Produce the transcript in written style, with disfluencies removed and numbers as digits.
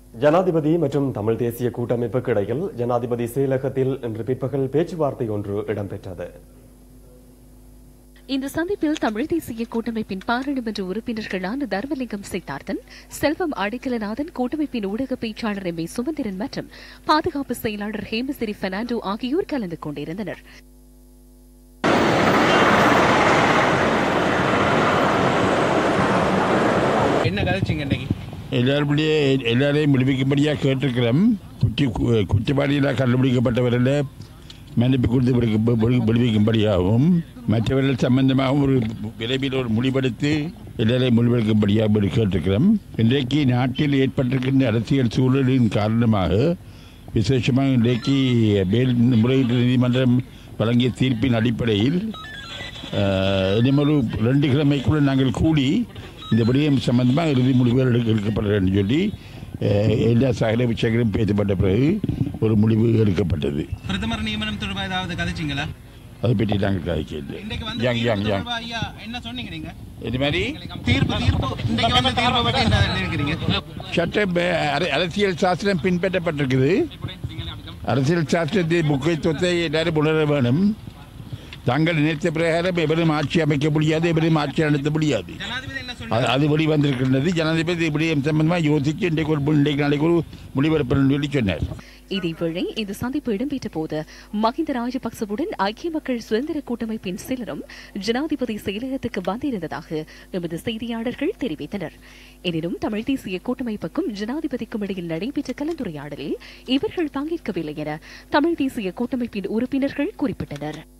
ஜனாதிபதி மற்றும் தமிழ் தேசிய கூட்டமைப்புக்கு இடையில் ஜனாதிபதி செயலகத்தில் இன்று பிற்பகல் பேச்சுவார்த்தை ஒன்று இடம்பெற்றது. இந்த சந்திப்பில் தமிழ் தேசிய கூட்டமைப்பின் பாராளுமன்ற உறுப்பினர்களான தர்மலிங்கம் சித்தார்த்தன், செல்வம் அடைக்கலநாதன், கூட்டமைப்பின் ஊடக பேச்சாளர் எம். சுமந்திரன் மற்றும் பாதுகாப்பு செயலாளர் ஹேமசிறி பெர்னாண்டோ ஆகியோர் கலந்து கொண்டிருந்தனர். எல்லாரையும் விடுவிக்கும்படியாக கேட்டிருக்கிறோம். குற்றவாளிகளாக கண்டுபிடிக்கப்பட்டவர்கள் மன்னிப்பு கொடுத்து விடுவிக்கும்படியாகவும் மற்றவர்கள் சம்பந்தமாகவும் ஒரு விரைவில் ஒரு முடிவெடுத்து எல்லாரையும் முடிவெடுக்கும்படியாக கேட்டிருக்கிறோம். இன்றைக்கு நாட்டில் ஏற்பட்டிருக்கின்ற அரசியல் சூழலின் காரணமாக விசேஷமாக இன்றைக்கு முறையீட்டு நீதிமன்றம் வழங்கிய தீர்ப்பின் அடிப்படையில் இன்னும் ஒரு 2 கிழமைக்குள்ள நாங்கள் கூடி இந்த விடயம் சம்பந்தமாக இறுதி முடிவுகள் எடுக்கப்பட வேண்டும் சொல்லி எல்லா சகல விஷயங்களும் பேசப்பட்ட பிறகு ஒரு முடிவு எடுக்கப்பட்டது. பிரதமர் நியமனம் தொடர்பாக ஏதாவது கதைச்சிங்களா? அதை பற்றி நாங்கள் கதைக்கல. சட்டம் அரசியல் சாஸ்திரம் பின்பற்றப்பட்டிருக்குது. அரசியல் சாஸ்திரத்தின் முக்கியத்துவத்தை எல்லாரும் உணர வேணும். தாங்கள் நினைத்த பிரகாரம் எவரும் ஆட்சி அமைக்க முடியாது, எவரும் ஆட்சி நடத்த முடியாது. அது வெளிவந்திருக்கின்றது. ஜனாதிபதி விடயம் சம்பந்தமாக யோசிச்சு இன்றைக்கு நாளைக்கு ஒரு முடிவெடுப்பேன் சொல்லி சொன்னார். இதேவேளை இந்த சந்திப்பு இடம்பெற்ற போது மஹிந்த ராஜபக்சவுடன் ஐக்கிய மக்கள் சுதந்திர கூட்டமைப்பின் சிலரும் ஜனாதிபதி செயலகத்துக்கு வந்திருந்ததாக எமது செய்தியாளர்கள் தெரிவித்தனர். எனினும் தமிழ் தேசிய கூட்டமைப்புக்கும் ஜனாதிபதிக்கும் இடையில் நடைபெற்ற கலந்துரையாடலில் இவர்கள் பங்கேற்கவில்லை என தமிழ் தேசிய கூட்டமைப்பின் உறுப்பினர்கள் குறிப்பிட்டனர்.